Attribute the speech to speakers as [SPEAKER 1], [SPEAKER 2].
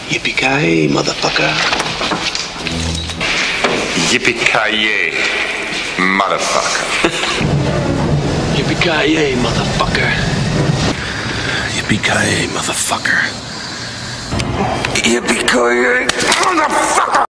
[SPEAKER 1] Yippee-ki-yay, motherfucker.
[SPEAKER 2] Yippee-ki-yay, motherfucker.
[SPEAKER 1] Yippee-ki-yay, motherfucker. Yippee-ki-yay, motherfucker.
[SPEAKER 2] Yippee-ki-yay, motherfucker.